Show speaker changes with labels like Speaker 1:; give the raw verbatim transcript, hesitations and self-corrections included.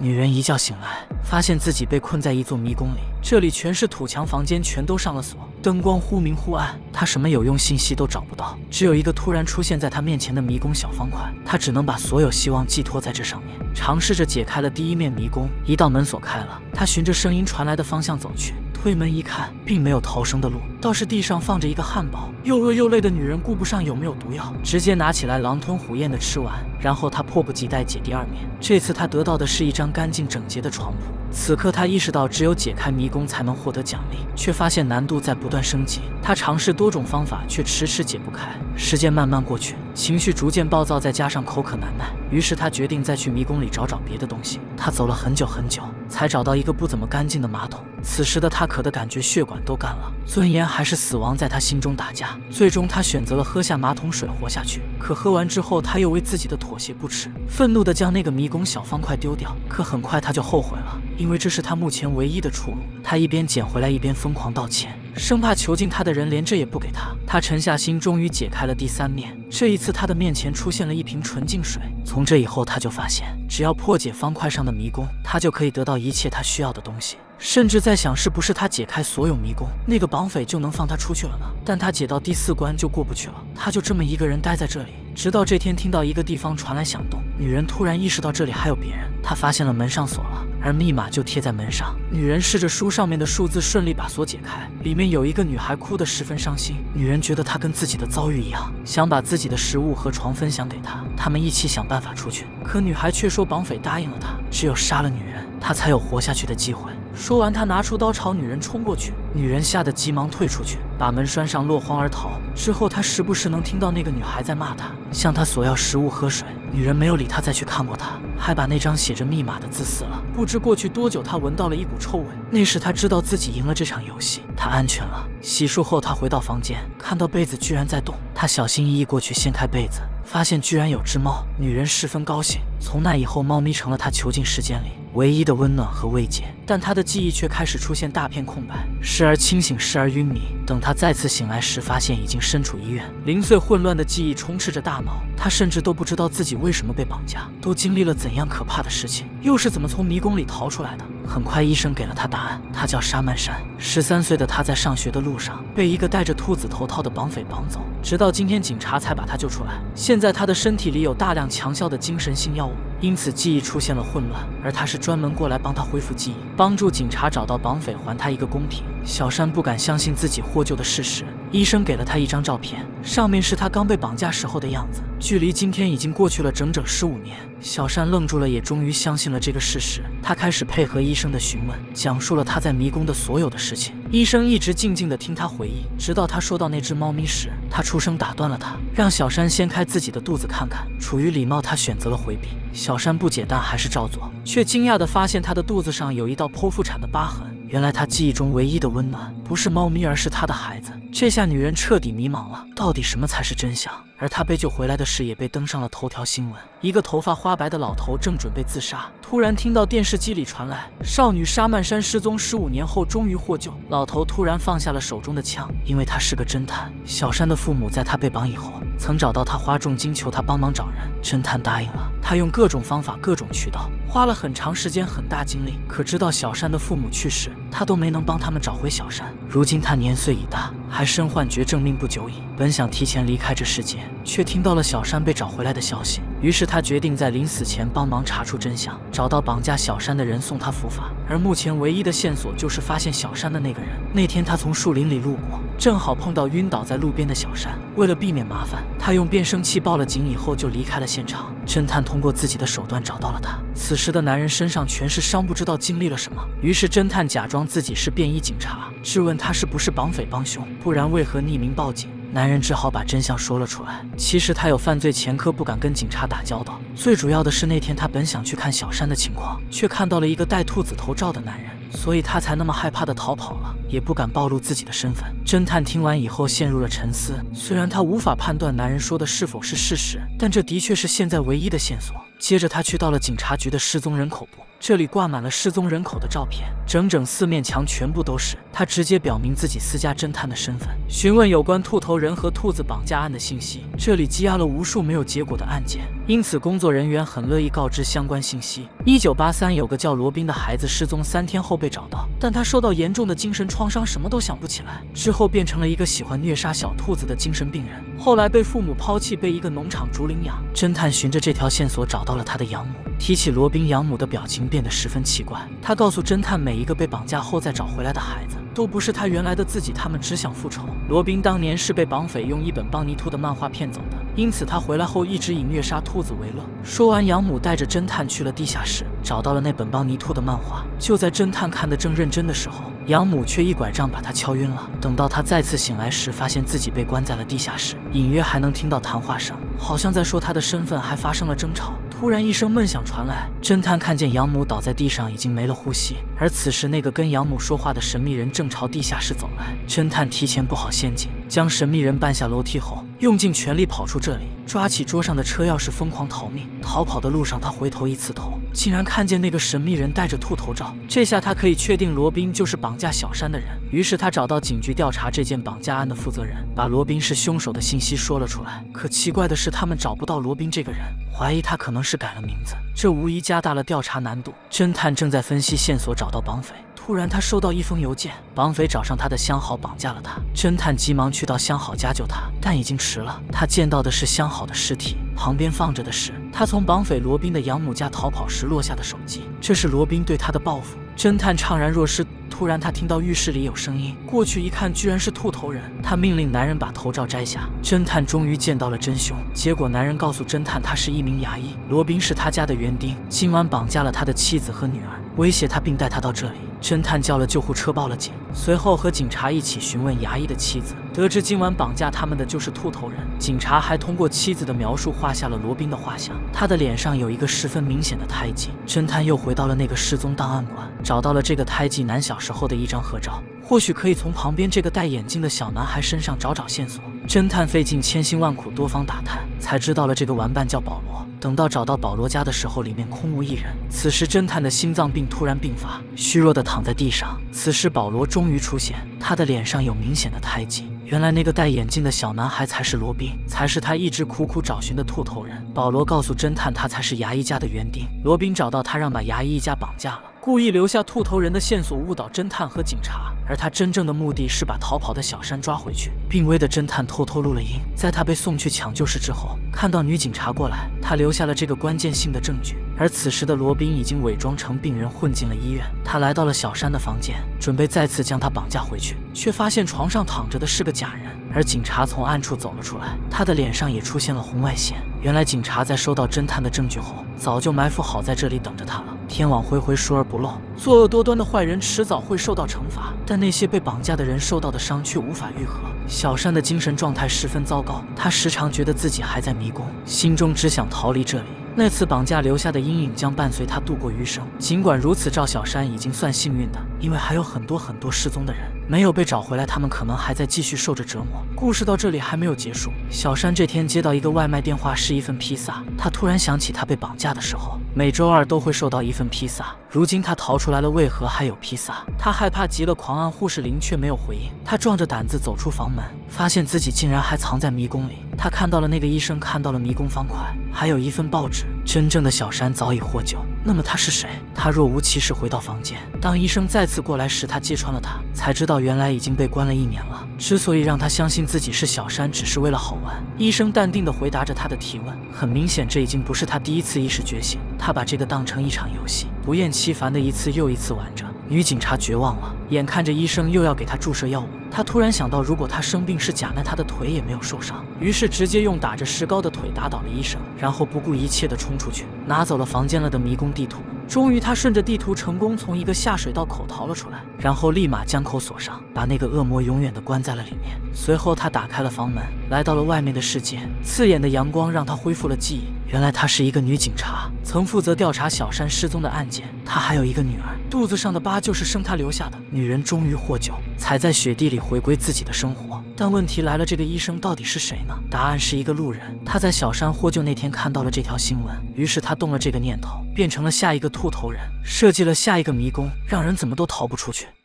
Speaker 1: 女人一觉醒来，发现自己被困在一座迷宫里，这里全是土墙，房间全都上了锁，灯光忽明忽暗，她什么有用信息都找不到，只有一个突然出现在她面前的迷宫小方块，她只能把所有希望寄托在这上面，尝试着解开了第一面迷宫。一道门锁开了，她循着声音传来的方向走去，推门一看，并没有逃生的路，倒是地上放着一个汉堡。又饿又累的女人顾不上有没有毒药，直接拿起来狼吞虎咽的吃完，然后她迫不及待解第二面。这次她得到的是一张干净整洁的床铺。此刻她意识到只有解开迷宫才能获得奖励，却发现难度在不断升级。她尝试多种方法，却迟迟解不开。时间慢慢过去，情绪逐渐暴躁，再加上口渴难耐，于是她决定再去迷宫里找找别的东西。她走了很久很久，才找到一个不怎么干净的马桶。此时的她渴得感觉血管都干了，尊严还是死亡在她心中打架。最终她选择了喝下马桶水活下去，可喝完之后她又为自己的妥协不耻，愤怒地将那个迷宫小方块丢掉。可很快她就后悔了，因为这是她目前唯一的出路。她一边捡回来一边疯狂道歉，生怕囚禁她的人连这也不给她。她沉下心，终于解开了第三面。这一次她的面前出现了一瓶纯净水。从这以后她就发现，只要破解方块上的迷宫，她就可以得到一切她需要的东西。甚至在想，是不是他解开所有迷宫，那个绑匪就能放他出去了呢？但他解到第四关就过不去了，他就这么一个人待在这里，直到这天听到一个地方传来响动，女人突然意识到这里还有别人，她发现了门上锁了，而密码就贴在门上。女人试着书上面的数字，顺利把锁解开，里面有一个女孩哭得十分伤心。女人觉得她跟自己的遭遇一样，想把自己的食物和床分享给她，他们一起想办法出去。可女孩却说绑匪答应了她，只有杀了女人，她才有活下去的机会。说完，他拿出刀朝女人冲过去，女人吓得急忙退出去，把门拴上，落荒而逃。之后他时不时能听到那个女孩在骂他，向他索要食物和水。女人没有理他，再去看过他，还把那张写着密码的字撕了。不知过去多久，他闻到了一股臭味，那时他知道自己赢了这场游戏，他安全了。洗漱后，他回到房间，看到被子居然在动，他小心翼翼过去掀开被子，发现居然有只猫。女人十分高兴，从那以后，猫咪成了她囚禁时间里唯一的温暖和慰藉。但她的记忆却开始出现大片空白，时而清醒，时而晕迷。等她再次醒来时，发现已经身处医院，零碎混乱的记忆充斥着大脑，她甚至都不知道自己为什么被绑架，都经历了怎样可怕的事情，又是怎么从迷宫里逃出来的。很快，医生给了她答案，她叫沙曼珊。十三岁的她在上学的路上被一个戴着兔子头套的绑匪绑走，直到今天警察才把她救出来。现在她的身体里有大量强效的精神性药物，因此记忆出现了混乱，而他是专门过来帮他恢复记忆，帮助警察找到绑匪，还他一个公平。小珊不敢相信自己获救的事实，医生给了他一张照片，上面是他刚被绑架时候的样子，距离今天已经过去了整整十五年。小珊愣住了，也终于相信了这个事实。他开始配合医生的询问，讲述了他在迷宫的所有的事情。医生一直静静地听他回忆，直到他说到那只猫咪时，他出声打断了他，让小珊掀开自己的肚子看看。出于礼貌，他选择了回避。小珊不解，但还是照做，却惊讶地发现她的肚子上有一道剖腹产的疤痕。原来她记忆中唯一的温暖不是猫咪，而是她的孩子。这下女人彻底迷茫了，到底什么才是真相？而她被救回来的事也被登上了头条新闻。一个头发花白的老头正准备自杀，突然听到电视机里传来少女沙曼珊失踪十五年后终于获救。老头突然放下了手中的枪，因为他是个侦探。小珊的父母在他被绑以后曾找到他，花重金求他帮忙找人。侦探答应了，他用各种方法各种渠道，花了很长时间很大精力，可直到小珊的父母去世，他都没能帮他们找回小珊。如今他年岁已大，还身患绝症，命不久矣。本想提前离开这世界，却听到了小珊被找回来的消息，于是他决定在临死前帮忙查出真相，找到绑架小珊的人，送他伏法。而目前唯一的线索就是发现小珊的那个人。那天他从树林里路过，正好碰到晕倒在路边的小珊。为了避免麻烦，他用变声器报了警，以后就离开了现场。侦探通过自己的手段找到了他。此时的男人身上全是伤，不知道经历了什么。于是侦探假装自己是便衣警察，质问他是不是绑匪帮凶，不然为何匿名报警。男人只好把真相说了出来，其实他有犯罪前科，不敢跟警察打交道。最主要的是，那天他本想去看小珊的情况，却看到了一个戴兔子头罩的男人，所以他才那么害怕的逃跑了，也不敢暴露自己的身份。侦探听完以后陷入了沉思，虽然他无法判断男人说的是否是事实，但这的确是现在唯一的线索。 接着他去到了警察局的失踪人口部，这里挂满了失踪人口的照片，整整四面墙全部都是。他直接表明自己私家侦探的身份，询问有关兔头人和兔子绑架案的信息。这里积压了无数没有结果的案件，因此工作人员很乐意告知相关信息。一九八三有个叫罗宾的孩子失踪三天后被找到，但他受到严重的精神创伤，什么都想不起来，之后变成了一个喜欢虐杀小兔子的精神病人。后来被父母抛弃，被一个农场主领养。侦探循着这条线索找到了他的养母。提起罗宾，养母的表情变得十分奇怪。他告诉侦探，每一个被绑架后再找回来的孩子都不是他原来的自己，他们只想复仇。罗宾当年是被绑匪用一本邦尼兔的漫画骗走的，因此他回来后一直以虐杀兔子为乐。说完，养母带着侦探去了地下室，找到了那本邦尼兔的漫画。就在侦探看得正认真的时候，养母却一拐杖把他敲晕了。等到他再次醒来时，发现自己被关在了地下室，隐约还能听到谈话声，好像在说他的身份，还发生了争吵。突然一声闷响传来，侦探看见养母倒在地上，已经没了呼吸。而此时那个跟养母说话的神秘人正朝地下室走来。侦探提前布好陷阱，将神秘人绊下楼梯后，用尽全力跑出这里，抓起桌上的车钥匙疯狂逃命。逃跑的路上，他回头一刺头，竟然看见那个神秘人戴着兔头罩。这下他可以确定罗宾就是绑架小山的人。于是他找到警局调查这件绑架案的负责人，把罗宾是凶手的信息说了出来。可奇怪的是，他们找不到罗宾这个人，怀疑他可能是改了名字，这无疑加大了调查难度。侦探正在分析线索找到绑匪，突然他收到一封邮件，绑匪找上他的相好绑架了他。侦探急忙去到相好家救他，但已经迟了。他见到的是相好的尸体，旁边放着的是他从绑匪罗宾的养母家逃跑时落下的手机，这是罗宾对他的报复。侦探怅然若失，突然他听到浴室里有声音，过去一看，居然是兔头人。他命令男人把头罩摘下。侦探终于见到了真凶，结果男人告诉侦探，他是一名牙医，罗宾是他家的园丁，今晚绑架了他的妻子和女儿，威胁他并带他到这里。侦探叫了救护车，报了警，随后和警察一起询问牙医的妻子，得知今晚绑架他们的就是兔头人。警察还通过妻子的描述画下了罗宾的画像，他的脸上有一个十分明显的胎记。侦探又回到了那个失踪档案馆，找到了这个胎记男小时候的一张合照，或许可以从旁边这个戴眼镜的小男孩身上找找线索。侦探费尽千辛万苦，多方打探，才知道了这个玩伴叫保罗。等到找到保罗家的时候，里面空无一人。此时侦探的心脏病突然病发，虚弱地躺在地上。此时保罗终于出现，他的脸上有明显的胎记。原来那个戴眼镜的小男孩才是罗宾，才是他一直苦苦找寻的兔头人。保罗告诉侦探，他才是牙医家的园丁。罗宾找到他，让把牙医一家绑架了，故意留下兔头人的线索，误导侦探和警察。而他真正的目的是把逃跑的小山抓回去。病危的侦探偷偷录了音，在他被送去抢救室之后，看到女警察过来，他留下了这个关键性的证据。而此时的罗宾已经伪装成病人混进了医院。他来到了小山的房间，准备再次将他绑架回去，却发现床上躺着的是个假人。而警察从暗处走了出来，他的脸上也出现了红外线。原来警察在收到侦探的证据后，早就埋伏好在这里等着他了。天网恢恢，疏而不漏，作恶多端的坏人迟早会受到惩罚，但那些被绑架的人受到的伤却无法愈合。小山的精神状态十分糟糕，他时常觉得自己还在迷宫，心中只想逃离这里。那次绑架留下的阴影将伴随他度过余生。尽管如此，赵小山已经算幸运的，因为还有很多很多失踪的人没有被找回来，他们可能还在继续受着折磨。故事到这里还没有结束。小山这天接到一个外卖电话，是一份披萨。他突然想起他被绑架的时候，每周二都会收到一份披萨。如今他逃出来了，为何还有披萨？他害怕极了，狂按护士铃却没有回应。他壮着胆子走出房门，发现自己竟然还藏在迷宫里。他看到了那个医生，看到了迷宫方块，还有一份报纸。真正的小山早已获救，那么他是谁？他若无其事回到房间，当医生再次过来时，他揭穿了他，才知道原来已经被关了一年了。之所以让他相信自己是小山，只是为了好玩。医生淡定地回答着他的提问，很明显这已经不是他第一次意识觉醒，他把这个当成一场游戏，不厌其烦地一次又一次玩着。女警察绝望了，眼看着医生又要给他注射药物，他突然想到，如果他生病是假，那他的腿也没有受伤，于是直接用打着石膏的腿打倒了医生，然后不顾一切地冲出去，拿走了房间了的迷宫地图。终于他顺着地图成功从一个下水道口逃了出来，然后立马将口锁上，把那个恶魔永远地关在了里面。随后他打开了房门，来到了外面的世界。刺眼的阳光让他恢复了记忆， 原来她是一个女警察，曾负责调查小山失踪的案件。她还有一个女儿，肚子上的疤就是生她留下的。女人终于获救，踩在雪地里回归自己的生活。但问题来了，这个医生到底是谁呢？答案是一个路人。他在小山获救那天看到了这条新闻，于是他动了这个念头，变成了下一个秃头人，设计了下一个迷宫，让人怎么都逃不出去。